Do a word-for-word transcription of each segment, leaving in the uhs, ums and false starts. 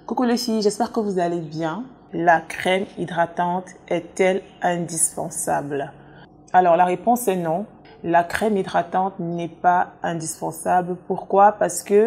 Coucou les filles, j'espère que vous allez bien. La crème hydratante est-elle indispensable? Alors la réponse est non. La crème hydratante n'est pas indispensable. Pourquoi? Parce que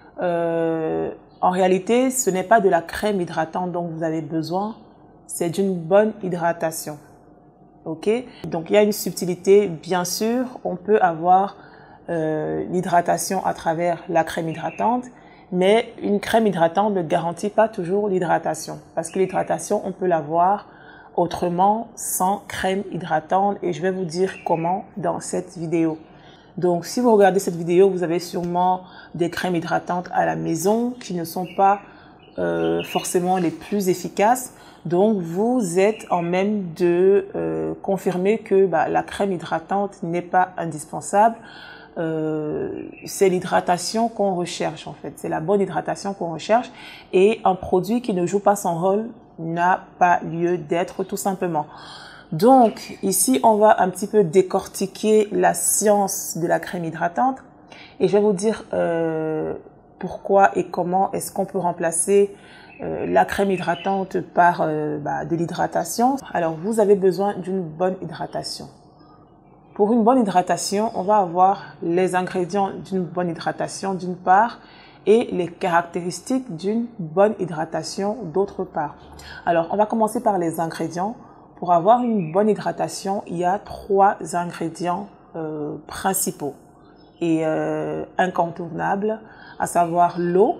euh, en réalité, ce n'est pas de la crème hydratante dont vous avez besoin, c'est d'une bonne hydratation. Ok? Donc il y a une subtilité. Bien sûr, on peut avoir euh, l'hydratation à travers la crème hydratante, mais une crème hydratante ne garantit pas toujours l'hydratation. Parce que l'hydratation, on peut l'avoir autrement sans crème hydratante et je vais vous dire comment dans cette vidéo. Donc si vous regardez cette vidéo, vous avez sûrement des crèmes hydratantes à la maison qui ne sont pas euh, forcément les plus efficaces. Donc vous êtes en même de euh, confirmer que bah, la crème hydratante n'est pas indispensable. Euh, c'est l'hydratation qu'on recherche en fait, c'est la bonne hydratation qu'on recherche et un produit qui ne joue pas son rôle n'a pas lieu d'être tout simplement. Donc ici on va un petit peu décortiquer la science de la crème hydratante et je vais vous dire euh, pourquoi et comment est-ce qu'on peut remplacer euh, la crème hydratante par euh, bah, de l'hydratation. Alors vous avez besoin d'une bonne hydratation. Pour une bonne hydratation, on va avoir les ingrédients d'une bonne hydratation d'une part et les caractéristiques d'une bonne hydratation d'autre part. Alors, on va commencer par les ingrédients. Pour avoir une bonne hydratation, il y a trois ingrédients euh, principaux et euh, incontournables, à savoir l'eau,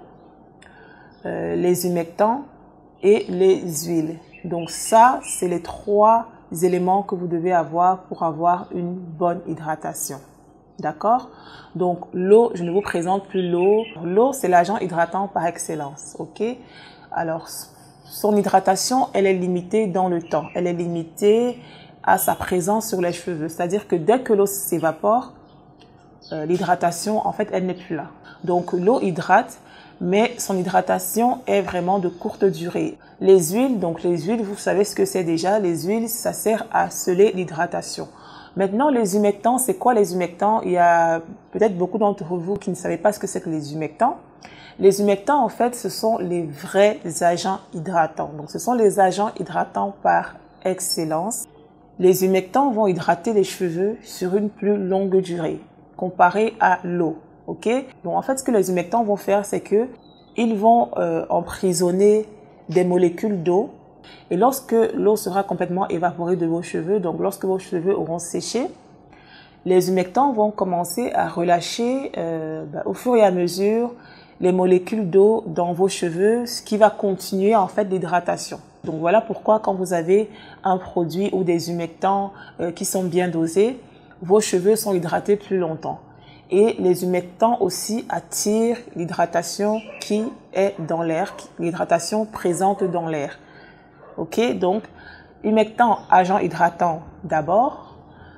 euh, les humectants et les huiles. Donc ça, c'est les trois éléments que vous devez avoir pour avoir une bonne hydratation. D'accord? Donc l'eau, je ne vous présente plus l'eau. L'eau, c'est l'agent hydratant par excellence. Ok? Alors, son hydratation, elle est limitée dans le temps. Elle est limitée à sa présence sur les cheveux. C'est-à-dire que dès que l'eau s'évapore, euh, l'hydratation, en fait, elle n'est plus là. Donc l'eau hydrate, mais son hydratation est vraiment de courte durée. Les huiles, donc les huiles, vous savez ce que c'est déjà. Les huiles, ça sert à sceller l'hydratation. Maintenant, les humectants, c'est quoi les humectants? Il y a peut-être beaucoup d'entre vous qui ne savez pas ce que c'est que les humectants. Les humectants, en fait, ce sont les vrais agents hydratants. Donc, ce sont les agents hydratants par excellence. Les humectants vont hydrater les cheveux sur une plus longue durée, comparé à l'eau. Ok? Donc en fait, ce que les humectants vont faire, c'est que ils vont euh, emprisonner des molécules d'eau. Et lorsque l'eau sera complètement évaporée de vos cheveux, donc lorsque vos cheveux auront séché, les humectants vont commencer à relâcher euh, bah, au fur et à mesure les molécules d'eau dans vos cheveux, ce qui va continuer en fait l'hydratation. Donc voilà pourquoi quand vous avez un produit ou des humectants euh, qui sont bien dosés, vos cheveux sont hydratés plus longtemps. Et les humectants aussi attirent l'hydratation qui est dans l'air, l'hydratation présente dans l'air. Ok, donc humectants, agents hydratants d'abord,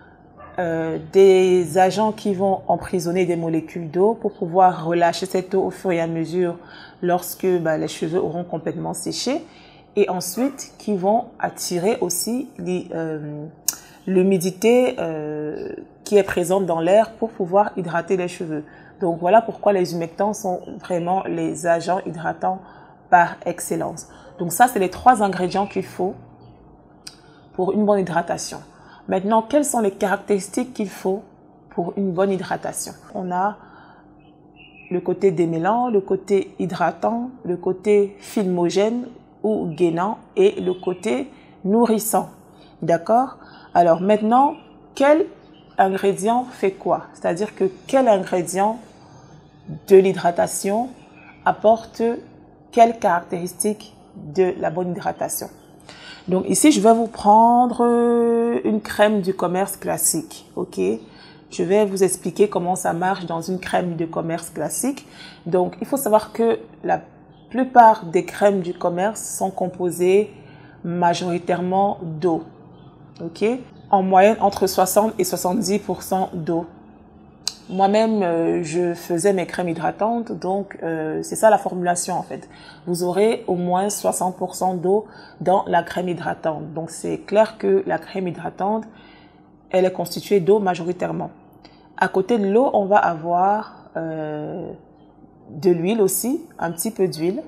euh, des agents qui vont emprisonner des molécules d'eau pour pouvoir relâcher cette eau au fur et à mesure lorsque bah, les cheveux auront complètement séché, et ensuite qui vont attirer aussi les, euh, l'humidité euh, qui est présente dans l'air pour pouvoir hydrater les cheveux. Donc voilà pourquoi les humectants sont vraiment les agents hydratants par excellence. Donc ça, c'est les trois ingrédients qu'il faut pour une bonne hydratation. Maintenant, quelles sont les caractéristiques qu'il faut pour une bonne hydratation? On a le côté démêlant, le côté hydratant, le côté filmogène ou gainant et le côté nourrissant. D'accord? Alors maintenant, quel ingrédient fait quoi? C'est-à-dire que quel ingrédient de l'hydratation apporte quelles caractéristiques de la bonne hydratation? Donc ici, je vais vous prendre une crème du commerce classique. Ok? Je vais vous expliquer comment ça marche dans une crème de commerce classique. Donc, il faut savoir que la plupart des crèmes du commerce sont composées majoritairement d'eau. Ok? En moyenne, entre soixante et soixante-dix pour cent d'eau. Moi-même, euh, je faisais mes crèmes hydratantes, donc euh, c'est ça la formulation en fait. Vous aurez au moins soixante pour cent d'eau dans la crème hydratante. Donc c'est clair que la crème hydratante, elle est constituée d'eau majoritairement. À côté de l'eau, on va avoir euh, de l'huile aussi, un petit peu d'huile.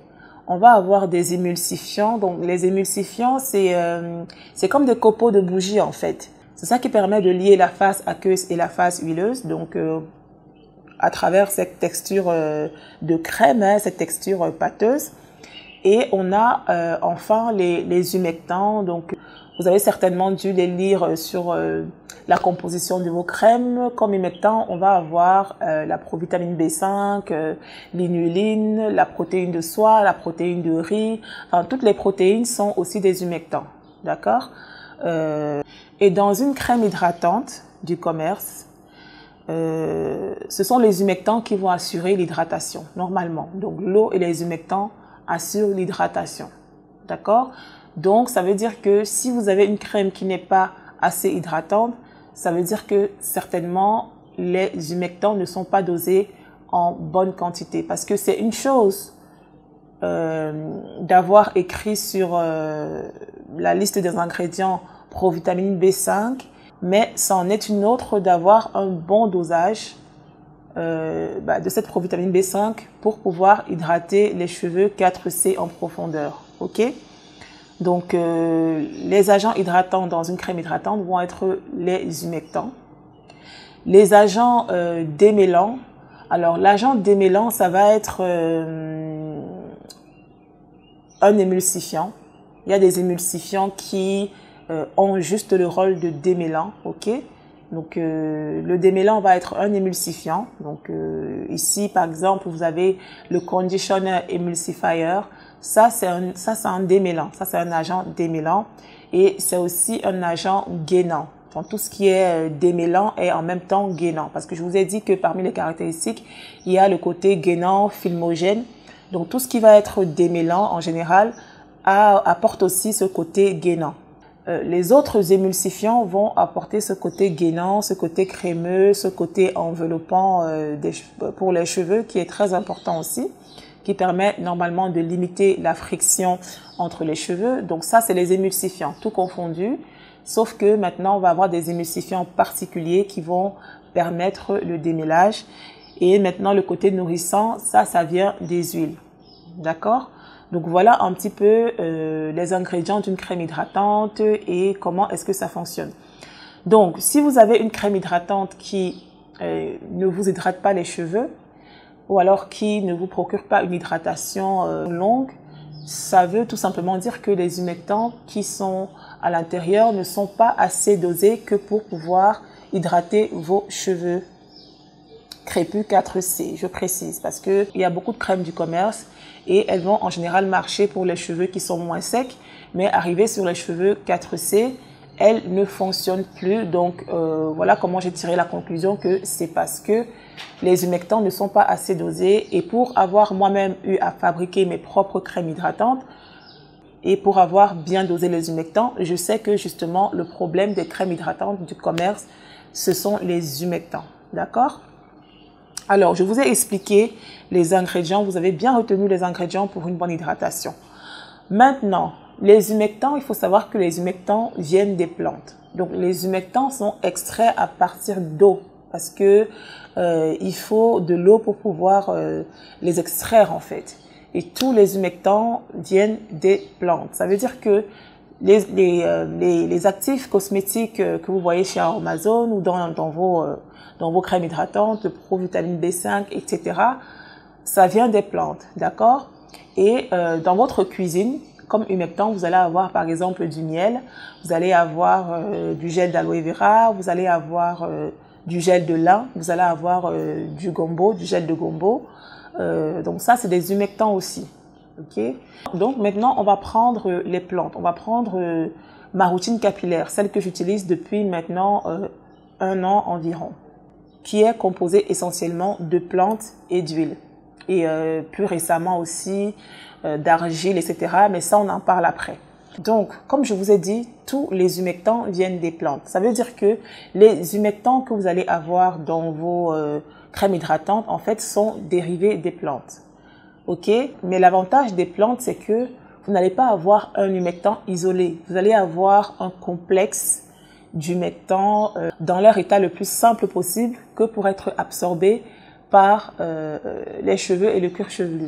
on va avoir des émulsifiants. Donc les émulsifiants, c'est euh, c'est comme des copeaux de bougie en fait. C'est ça qui permet de lier la face aqueuse et la face huileuse. Donc euh, à travers cette texture euh, de crème, hein, cette texture euh, pâteuse. Et on a euh, enfin les, les humectants. Donc vous avez certainement dû les lire sur euh, la composition de vos crèmes. Comme humectant, on va avoir euh, la provitamine B cinq, euh, l'inuline, la protéine de soie, la protéine de riz. Enfin, toutes les protéines sont aussi des humectants. D'accord euh, Et dans une crème hydratante du commerce, euh, ce sont les humectants qui vont assurer l'hydratation, normalement. Donc l'eau et les humectants assurent l'hydratation. D'accord Donc, ça veut dire que si vous avez une crème qui n'est pas assez hydratante, ça veut dire que certainement les humectants ne sont pas dosés en bonne quantité. Parce que c'est une chose euh, d'avoir écrit sur euh, la liste des ingrédients provitamine B cinq, mais c'en est une autre d'avoir un bon dosage euh, bah, de cette provitamine B cinq pour pouvoir hydrater les cheveux quatre C en profondeur. Ok Donc, euh, les agents hydratants dans une crème hydratante vont être les humectants. Les agents euh, démêlants, alors l'agent démêlant, ça va être euh, un émulsifiant. Il y a des émulsifiants qui euh, ont juste le rôle de démêlant, ok Donc, euh, le démêlant va être un émulsifiant. Donc, euh, ici, par exemple, vous avez le conditioner emulsifier. Ça, c'est un, ça, c'est un démêlant. Ça, c'est un agent démêlant. Et c'est aussi un agent gainant. Donc, tout ce qui est démêlant est en même temps gainant. Parce que je vous ai dit que parmi les caractéristiques, il y a le côté gainant, filmogène. Donc, tout ce qui va être démêlant, en général, a, apporte aussi ce côté gainant. Euh, les autres émulsifiants vont apporter ce côté gainant, ce côté crémeux, ce côté enveloppant euh, des, pour les cheveux, qui est très important aussi, qui permet normalement de limiter la friction entre les cheveux. Donc ça, c'est les émulsifiants, tout confondu. Sauf que maintenant, on va avoir des émulsifiants particuliers qui vont permettre le démêlage. Et maintenant, le côté nourrissant, ça, ça vient des huiles. D'accord ? Donc voilà un petit peu euh, les ingrédients d'une crème hydratante et comment est-ce que ça fonctionne. Donc, si vous avez une crème hydratante qui euh, ne vous hydrate pas les cheveux, ou alors qui ne vous procure pas une hydratation euh, longue, ça veut tout simplement dire que les humectants qui sont à l'intérieur ne sont pas assez dosés que pour pouvoir hydrater vos cheveux crépus quatre C, je précise, parce qu'il y a beaucoup de crèmes du commerce et elles vont en général marcher pour les cheveux qui sont moins secs, mais arriver sur les cheveux quatre C, elles ne fonctionnent plus. Donc euh, voilà comment j'ai tiré la conclusion que c'est parce que les humectants ne sont pas assez dosés. Et pour avoir moi-même eu à fabriquer mes propres crèmes hydratantes et pour avoir bien dosé les humectants, je sais que justement le problème des crèmes hydratantes du commerce, ce sont les humectants. D'accord ? Alors, je vous ai expliqué les ingrédients. Vous avez bien retenu les ingrédients pour une bonne hydratation. Maintenant, les humectants, il faut savoir que les humectants viennent des plantes. Donc, les humectants sont extraits à partir d'eau parce que euh, il faut de l'eau pour pouvoir euh, les extraire en fait. Et tous les humectants viennent des plantes. Ça veut dire que les, les, euh, les, les actifs cosmétiques euh, que vous voyez chez Amazon ou dans, dans vos... Euh, dans vos crèmes hydratantes, provitamine B cinq, et cetera, ça vient des plantes, d'accord? Et euh, dans votre cuisine, comme humectant, vous allez avoir par exemple du miel, vous allez avoir euh, du gel d'aloe vera, vous allez avoir euh, du gel de lin, vous allez avoir euh, du gombo, du gel de gombo. Euh, donc ça, c'est des humectants aussi, ok? Donc maintenant, on va prendre les plantes. On va prendre euh, ma routine capillaire, celle que j'utilise depuis maintenant euh, un an environ, qui est composé essentiellement de plantes et d'huile. Et euh, plus récemment aussi euh, d'argile, et cetera. Mais ça, on en parle après. Donc, comme je vous ai dit, tous les humectants viennent des plantes. Ça veut dire que les humectants que vous allez avoir dans vos euh, crèmes hydratantes, en fait, sont dérivés des plantes. Ok? Mais l'avantage des plantes, c'est que vous n'allez pas avoir un humectant isolé. Vous allez avoir un complexe d'humectants euh, dans leur état le plus simple possible que pour être absorbé par euh, les cheveux et le cuir chevelu.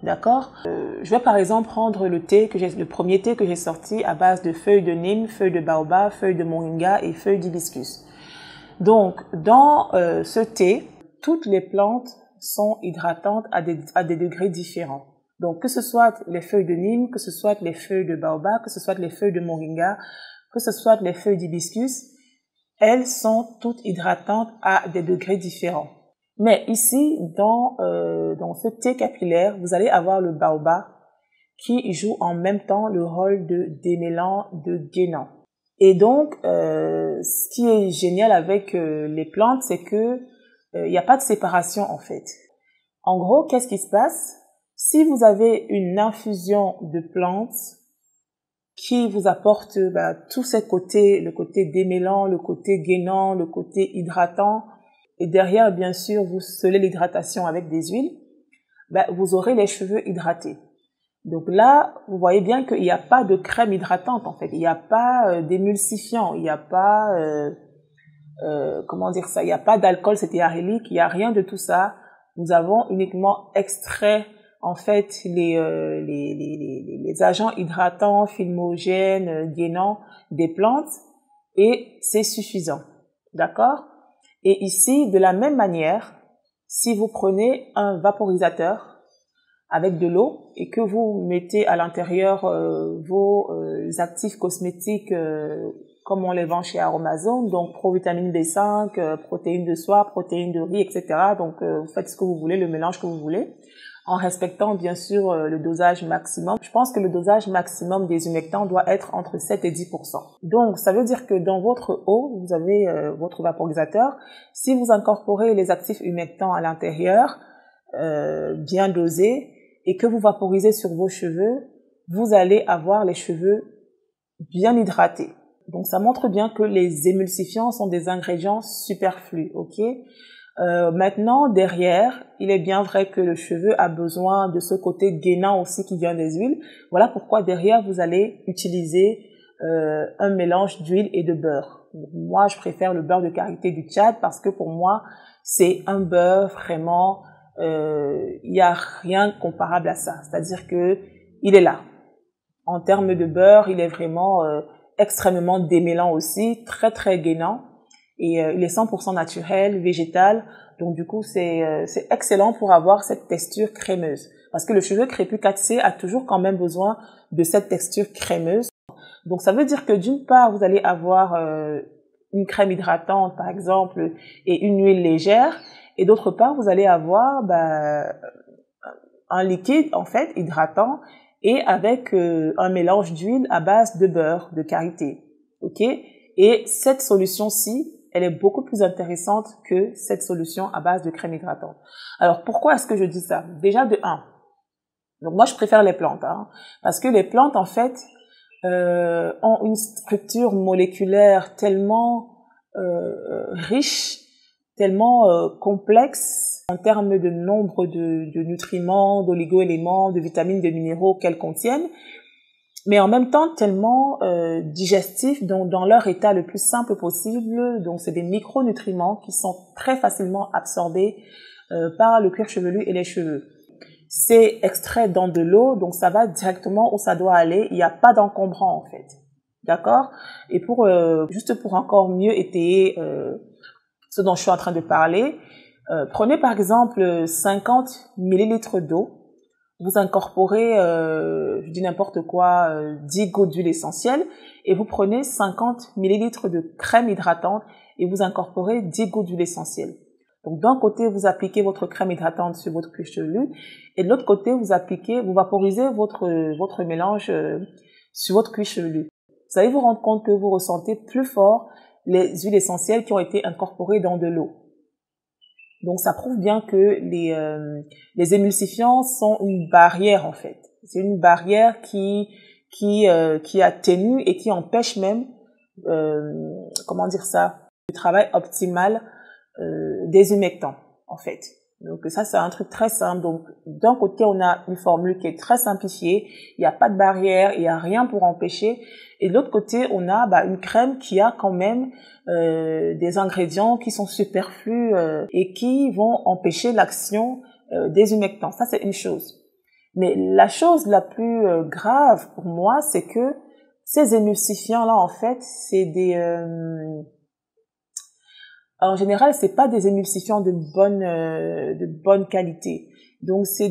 D'accord? euh, Je vais par exemple prendre le thé que j'ai, le premier thé que j'ai sorti à base de feuilles de nîmes, feuilles de baobab, feuilles de moringa et feuilles d'hibiscus. Donc, dans euh, ce thé, toutes les plantes sont hydratantes à des, à des degrés différents. Donc, que ce soit les feuilles de nîmes, que ce soit les feuilles de baobab, que ce soit les feuilles de moringa, que ce soit les feuilles d'hibiscus, elles sont toutes hydratantes à des degrés différents. Mais ici, dans, euh, dans ce thé capillaire, vous allez avoir le baobab qui joue en même temps le rôle de démêlant, de gainant. Et donc, euh, ce qui est génial avec euh, les plantes, c'est que il n'y a pas de séparation en fait. En gros, qu'est-ce qui se passe? Si vous avez une infusion de plantes qui vous apporte bah, tous ces côtés, le côté démêlant, le côté gainant, le côté hydratant, et derrière, bien sûr, vous scellez l'hydratation avec des huiles, bah, vous aurez les cheveux hydratés. Donc là, vous voyez bien qu'il n'y a pas de crème hydratante en fait, il n'y a pas euh, d'émulsifiant, il n'y a pas... Euh, Euh, comment dire ça, il n'y a pas d'alcool cétéarylique, il n'y a rien de tout ça. Nous avons uniquement extrait en fait les, euh, les, les, les, les agents hydratants, filmogènes, euh, gainants des plantes et c'est suffisant. D'accord? Et ici, de la même manière, si vous prenez un vaporisateur avec de l'eau et que vous mettez à l'intérieur euh, vos euh, actifs cosmétiques euh, comme on les vend chez Aromazone, donc provitamine B cinq, euh, protéines de soie, protéines de riz, et cetera. Donc euh, vous faites ce que vous voulez, le mélange que vous voulez, en respectant bien sûr euh, le dosage maximum. Je pense que le dosage maximum des humectants doit être entre sept et dix pour cent. Donc ça veut dire que dans votre eau, vous avez euh, votre vaporisateur. Si vous incorporez les actifs humectants à l'intérieur, euh, bien dosés, et que vous vaporisez sur vos cheveux, vous allez avoir les cheveux bien hydratés. Donc ça montre bien que les émulsifiants sont des ingrédients superflus, ok? Euh, maintenant, derrière, il est bien vrai que le cheveu a besoin de ce côté gainant aussi qui vient des huiles. Voilà pourquoi derrière, vous allez utiliser euh, un mélange d'huile et de beurre. Donc, moi, je préfère le beurre de karité du Tchad parce que pour moi, c'est un beurre vraiment... Il euh, n'y a rien comparable à ça. C'est-à-dire que il est là. En termes de beurre, il est vraiment euh, extrêmement démêlant aussi, très très gainant. Et euh, il est cent pour cent naturel, végétal. Donc du coup, c'est euh, c'est excellent pour avoir cette texture crémeuse. Parce que le cheveu crépus quatre C a toujours quand même besoin de cette texture crémeuse. Donc ça veut dire que d'une part, vous allez avoir euh, une crème hydratante par exemple et une huile légère. Et d'autre part, vous allez avoir bah, un liquide en fait hydratant et avec euh, un mélange d'huile à base de beurre de karité. Ok? Et cette solution-ci, elle est beaucoup plus intéressante que cette solution à base de crème hydratante. Alors pourquoi est-ce que je dis ça? Déjà de un. Donc moi je préfère les plantes, hein, parce que les plantes en fait euh, ont une structure moléculaire tellement euh, riche, tellement euh, complexe en termes de nombre de, de nutriments, d'oligo-éléments, de vitamines, de minéraux qu'elles contiennent, mais en même temps tellement euh, digestifs, donc dans leur état le plus simple possible. Donc c'est des micronutriments qui sont très facilement absorbés euh, par le cuir chevelu et les cheveux. C'est extrait dans de l'eau, donc ça va directement où ça doit aller. Il n'y a pas d'encombrant en fait, d'accord? Et pour euh, juste pour encore mieux étayer euh, ce dont je suis en train de parler, euh, prenez par exemple cinquante millilitres d'eau, vous incorporez, euh, je dis n'importe quoi, euh, dix gouttes d'huile essentielle et vous prenez cinquante millilitres de crème hydratante et vous incorporez dix gouttes d'huile essentielle. Donc d'un côté, vous appliquez votre crème hydratante sur votre cuir chevelu et de l'autre côté, vous appliquez, vous vaporisez votre, votre mélange euh, sur votre cuir chevelu. Vous allez vous rendre compte que vous ressentez plus fort les huiles essentielles qui ont été incorporées dans de l'eau. Donc ça prouve bien que les, euh, les émulsifiants sont une barrière en fait. C'est une barrière qui, qui, euh, qui atténue et qui empêche même, euh, comment dire ça, le travail optimal euh, des humectants en fait. Donc ça c'est un truc très simple. Donc d'un côté on a une formule qui est très simplifiée, il n'y a pas de barrière, il n'y a rien pour empêcher. Et de l'autre côté, on a bah, une crème qui a quand même euh, des ingrédients qui sont superflus euh, et qui vont empêcher l'action euh, des humectants. Ça, c'est une chose. Mais la chose la plus euh, grave pour moi, c'est que ces émulsifiants-là, en fait, c'est des... Euh, en général, c'est pas des émulsifiants de bonne, euh, de bonne qualité. Donc, c'est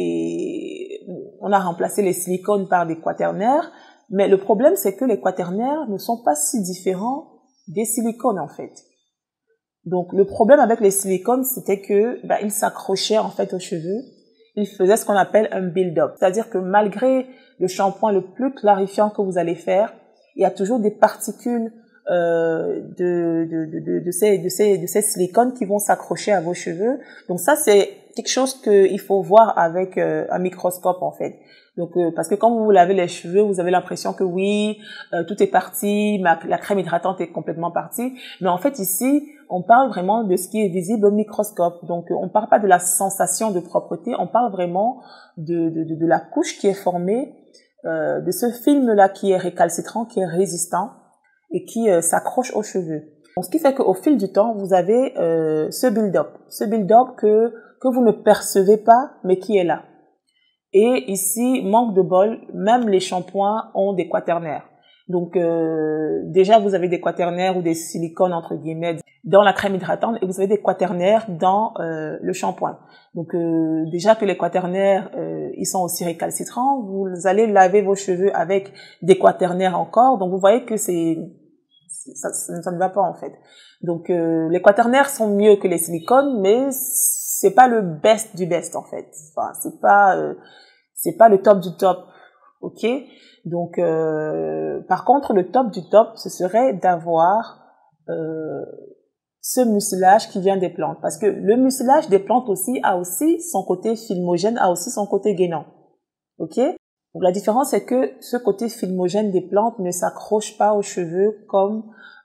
des... On a remplacé les silicones par des quaternaires, mais le problème, c'est que les quaternaires ne sont pas si différents des silicones, en fait. Donc, le problème avec les silicones, c'était que bah, ils s'accrochaient, en fait, aux cheveux. Ils faisaient ce qu'on appelle un build-up. C'est-à-dire que malgré le shampoing le plus clarifiant que vous allez faire, il y a toujours des particules euh, de, de, de, de, ces, de, ces, de ces silicones qui vont s'accrocher à vos cheveux. Donc ça, c'est quelque chose qu'il faut voir avec euh, un microscope, en fait. Donc, euh, parce que quand vous vous lavez les cheveux, vous avez l'impression que oui, euh, tout est parti, ma, la crème hydratante est complètement partie. Mais en fait, ici, on parle vraiment de ce qui est visible au microscope. Donc, euh, on parle pas de la sensation de propreté, on parle vraiment de, de, de, de la couche qui est formée, euh, de ce film-là qui est récalcitrant, qui est résistant et qui euh, s'accroche aux cheveux. Donc, ce qui fait qu'au fil du temps, vous avez euh, ce build-up, ce build-up que que vous ne percevez pas, mais qui est là. Et ici, manque de bol, même les shampoings ont des quaternaires. Donc euh, déjà, vous avez des quaternaires ou des silicones, entre guillemets, dans la crème hydratante et vous avez des quaternaires dans euh, le shampoing. Donc euh, déjà que les quaternaires, euh, ils sont aussi récalcitrants, vous allez laver vos cheveux avec des quaternaires encore. Donc vous voyez que c'est ça, ça ne va pas en fait. Donc euh, les quaternaires sont mieux que les silicones, mais c'est pas le best du best en fait. Enfin, c'est pas euh, c'est pas le top du top, ok. Donc euh, par contre le top du top, ce serait d'avoir euh, ce mucilage qui vient des plantes, parce que le mucilage des plantes aussi a aussi son côté filmogène, a aussi son côté gainant, ok. Donc la différence c'est que ce côté filmogène des plantes ne s'accroche pas aux cheveux comme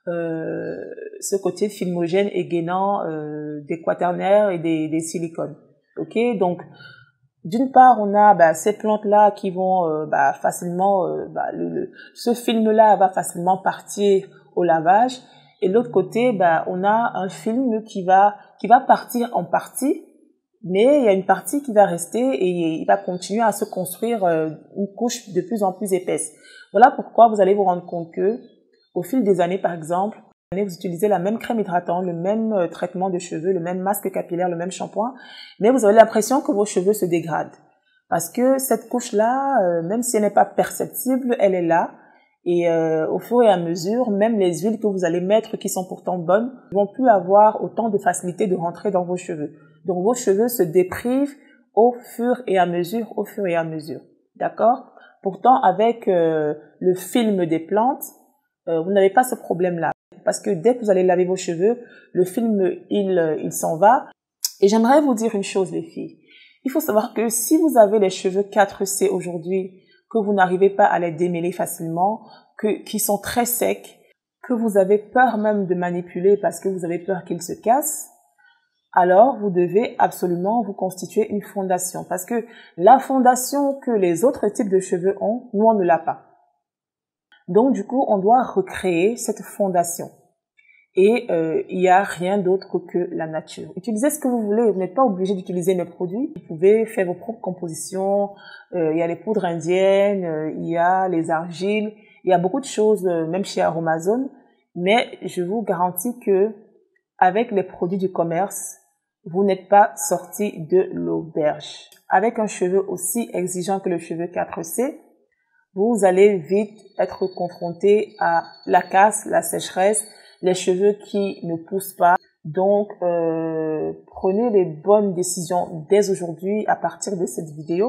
Euh, ce côté filmogène et gainant euh, des quaternaires et des, des silicones. Ok, donc d'une part on a bah, ces plantes là qui vont euh, bah, facilement, euh, bah, le, le, ce film là va facilement partir au lavage, et de l'autre côté bah, on a un film qui va qui va partir en partie, mais il y a une partie qui va rester et il va continuer à se construire euh, une couche de plus en plus épaisse. Voilà pourquoi vous allez vous rendre compte que au fil des années, par exemple, vous utilisez la même crème hydratante, le même euh, traitement de cheveux, le même masque capillaire, le même shampoing, mais vous avez l'impression que vos cheveux se dégradent. Parce que cette couche-là, euh, même si elle n'est pas perceptible, elle est là. Et euh, au fur et à mesure, même les huiles que vous allez mettre, qui sont pourtant bonnes, ne vont plus avoir autant de facilité de rentrer dans vos cheveux. Donc vos cheveux se déprivent au fur et à mesure, au fur et à mesure. D'accord ? Pourtant, avec euh, le film des plantes, Euh, vous n'avez pas ce problème-là, parce que dès que vous allez laver vos cheveux, le film, il, il s'en va. Et j'aimerais vous dire une chose, les filles. Il faut savoir que si vous avez les cheveux quatre C aujourd'hui, que vous n'arrivez pas à les démêler facilement, que, qui sont très secs, que vous avez peur même de manipuler parce que vous avez peur qu'ils se cassent, alors vous devez absolument vous constituer une fondation. Parce que la fondation que les autres types de cheveux ont, nous, on ne l'a pas. Donc, du coup, on doit recréer cette fondation. Et euh, il n'y a rien d'autre que la nature. Utilisez ce que vous voulez. Vous n'êtes pas obligé d'utiliser mes produits. Vous pouvez faire vos propres compositions. Euh, il y a les poudres indiennes, euh, il y a les argiles. Il y a beaucoup de choses, euh, même chez Aromazone. Mais je vous garantis que avec les produits du commerce, vous n'êtes pas sorti de l'auberge. Avec un cheveu aussi exigeant que le cheveu quatre C, vous allez vite être confronté à la casse, la sécheresse, les cheveux qui ne poussent pas. Donc, euh, prenez les bonnes décisions dès aujourd'hui à partir de cette vidéo.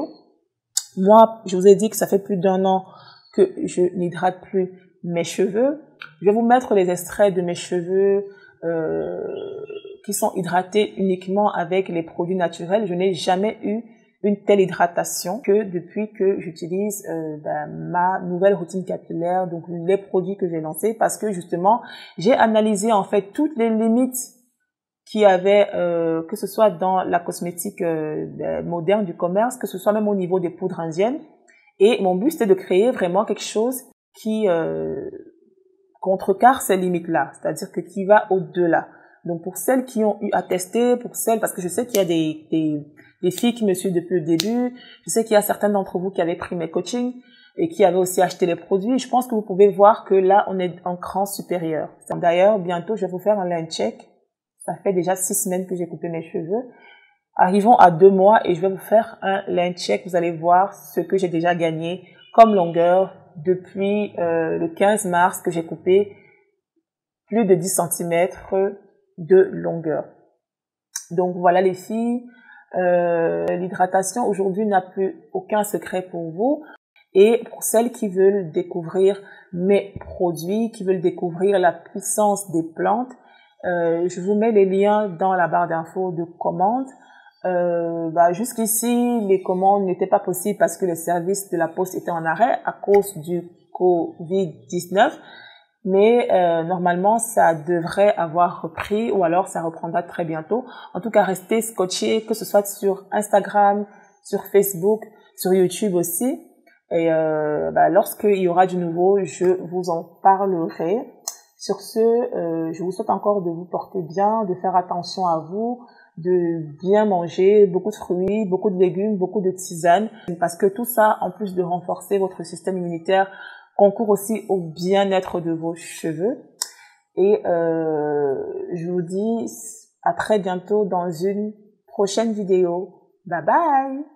Moi, je vous ai dit que ça fait plus d'un an que je n'hydrate plus mes cheveux. Je vais vous mettre les extraits de mes cheveux euh, qui sont hydratés uniquement avec les produits naturels. Je n'ai jamais eu une telle hydratation que depuis que j'utilise euh, ben, ma nouvelle routine capillaire, donc les produits que j'ai lancés, parce que justement j'ai analysé en fait toutes les limites qu'il y avait, euh, que ce soit dans la cosmétique euh, moderne du commerce, que ce soit même au niveau des poudres indiennes, et mon but c'était de créer vraiment quelque chose qui euh, contrecarre ces limites-là, c'est-à-dire que qui va au-delà. Donc pour celles qui ont eu à tester, pour celles, parce que je sais qu'il y a des, des des filles qui me suivent depuis le début. Je sais qu'il y a certains d'entre vous qui avaient pris mes coachings et qui avaient aussi acheté les produits. Je pense que vous pouvez voir que là, on est en cran supérieur. D'ailleurs, bientôt, je vais vous faire un line check. Ça fait déjà six semaines que j'ai coupé mes cheveux. Arrivons à deux mois et je vais vous faire un line check. Vous allez voir ce que j'ai déjà gagné comme longueur depuis euh, le quinze mars que j'ai coupé plus de dix centimètres de longueur. Donc voilà les filles, euh, l'hydratation aujourd'hui n'a plus aucun secret pour vous. Et pour celles qui veulent découvrir mes produits, qui veulent découvrir la puissance des plantes, euh, je vous mets les liens dans la barre d'infos de commandes. Euh, bah, jusqu'ici, les commandes n'étaient pas possibles parce que le service de la poste était en arrêt à cause du covid dix-neuf. Mais euh, normalement, ça devrait avoir repris ou alors ça reprendra très bientôt. En tout cas, restez scotchés, que ce soit sur Instagram, sur Facebook, sur YouTube aussi. Et euh, bah, lorsqu'il y aura du nouveau, je vous en parlerai. Sur ce, euh, je vous souhaite encore de vous porter bien, de faire attention à vous, de bien manger, beaucoup de fruits, beaucoup de légumes, beaucoup de tisanes. Parce que tout ça, en plus de renforcer votre système immunitaire, concourt aussi au bien-être de vos cheveux. Et euh, je vous dis à très bientôt dans une prochaine vidéo. Bye bye!